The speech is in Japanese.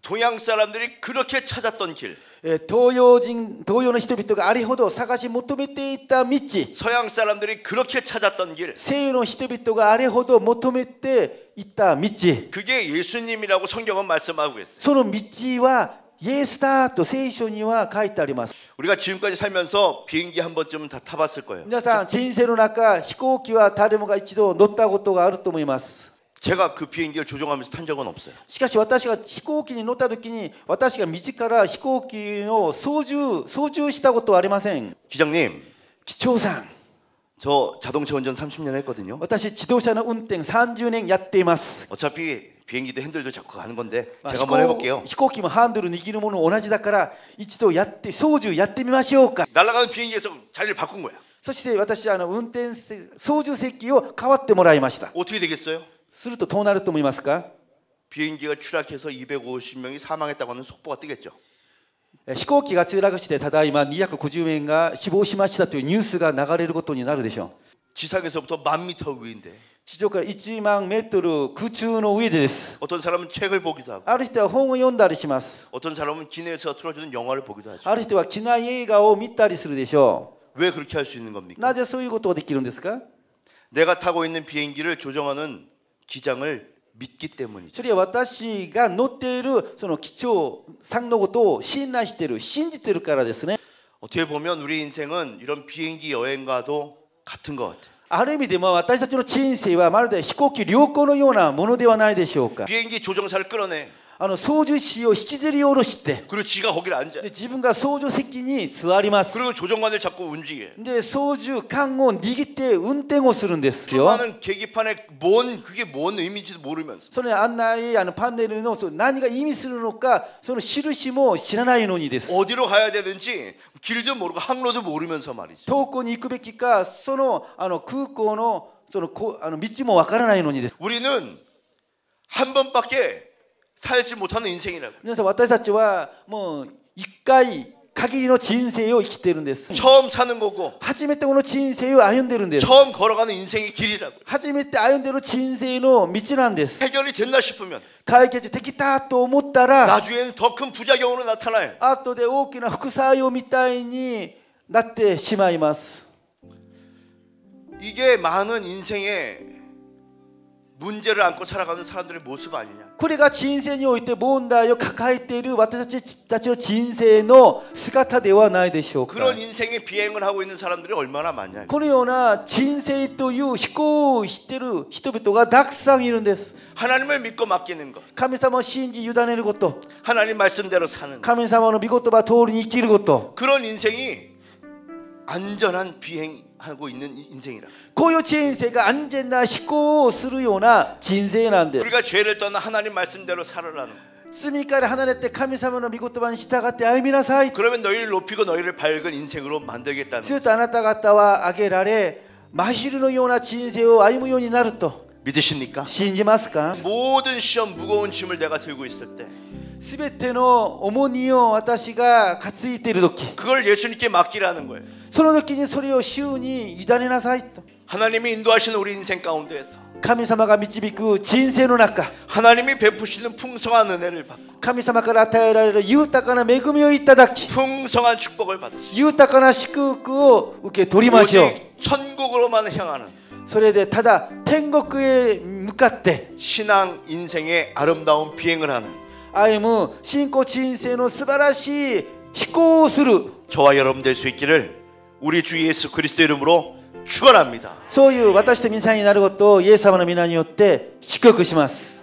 동양 사람들이 그렇게 찾았던 길, 東洋の人々があれほど探し求めていた道、 서양 사람들이 그렇게 찾았던 길, 西洋の人々があれほど求めていた道、 그게 예수님이라고 성경은 말씀하고 있어요. その道はイエスだと聖書には書いてあります。 우리가 지금까지 살면서 비행기 한 번쯤은 다 타봤을 거예요. 皆さん人生の中飛行機は誰もが一度乗ったことがあると思います。 제가 그 비행기를 조종하면서 탄 적은 없어요. しかし私が飛行機に乗った時に私が道から飛行機を操縦したことはありません。 기장님, 機長さん、 저 자동차 운전 30년 했거든요. 私自動車の運転30年やっています。 어차피 비행기도 핸들도 잡고 가는 건데 제가 한번 해볼게요. 飛行機もハンドル握るもの同じだから一度やって操縦やってみましょうか。 날아가는 비행기에서 자리를 바꾼 거야. そして私運転操縦席を代わってもらいました。 어떻게 되겠어요? するとどうなると思いますか。 비행기가 추락해서 250명이 사망했다고 하는 속보가 뜨겠죠. 飛行機が墜落してただいま250名が死亡しましたというニュースが流れることになるでしょう。 지상에서부터 10,000m 위인데 地上から1万メートル空中の上でです。 어떤 사람은 책을 보기도 하고 ある人は本を読んだりします。 어떤 사람은 기내에서 틀어주는 영화를 보기도 하죠. ある人は機内映画を見たりするでしょ 왜 그렇게 할 수 있는 う。 겁니까? なぜそういうことができるんですか。 내가 타고 있는 비행기를 조종하는 기장을 믿기 때문이죠. それは私が乗っているその機長さんのことを信頼している、信じているからですね。 어떻게 보면 우리 인생은 이런 비행기 여행과도 같은 것 같아요. ある意味でも私たちの人生はまるで飛行機旅行のようなものではないでしょうか。 비행기 조종사를 끌어내. 操縦士を引きずり下ろして、 그리고 지가 거기를 앉아. で自分が操縦席に座ります。 그리고 조종관을 잡고 움직여. で操縦桿を握って運転をするんですよ。 수많은 계기판에 그게 뭔 의미인지도 모르면서 その案内パネルの何が意味するのか、その印も知らないのにです。 어디로 가야 되는지 길도 모르고 항로도 모르면서 말이죠. 遠くに行くべきか、その空港の道もわからないのにです。 우리는 한 번밖에 살지 못하는 인생이라고. 皆さん私たちはもう一回限りの人生を生きているんです。 처음 사는 거고 初めてこの人生を歩んでいるんです。 처음 걸어가는 인생의 길이라고. 初めて歩んでいる人生の道なんです。 해결이 됐나 싶으면 解決できたと思ったら、 나중에는 더 큰 부작용으로 나타나요. 後で大きな副作用みたいになってしまいます。 이게 많은 인생의 문제를 안고 살아가는 사람들의 모습 아니냐. これが人生において問題を抱えている私たちの人生の姿ではないでしょうか。 그런 인생의 비행을 하고 있는 사람들이 얼마나 많냐. このような人生という飛行をしている人々がたくさんいるんです。 하나님을 믿고 맡기는 것, 神様を信じ委ねること、 하나님 말씀대로 사는 것, 神様の御言葉通りに生きること、 그런 인생이 안전한 비행하고 있는 인생이라. こういう人生が安全な飛行をするような人生なんです。 우리가 죄를 떠나 하나님 말씀대로 살아라는 것. 罪から離れて神様の御言葉に従って歩みなさい。 그러면 너희를 높이고 너희를 밝은 인생으로 만들겠다는 するとあなた方は上げられ、真昼のような人生を歩むようになると 믿으십니까? 信じますか。 모든 시험 무거운 짐을 내가 들고 있을 때 すべての重荷を私が担いでいるとき、 그걸 예수님께 맡기라는 거예요. その時にそれを主に委ねなさいと。 하나님이 인도하시는 우리 인생 가운데에서 神様が導く人生の中、 하나님이 베푸시는 풍성한 은혜를 받고 神様から与えられる豊かな恵みをいただき、 풍성한 축복을 받으시고 豊かな祝福を受け取りましょう。 오직 천국으로만 향하는 それでただ天国へ向かって 신앙 인생의 아름다운 비행을 하는 歩む信仰人生の素晴らしい飛行をする、 저와 여러분 될 수 있기를 우리 주 예수 그리스도 이름으로 축원합니다. そういう私と皆さんになることをイエス様の皆によって祝福します。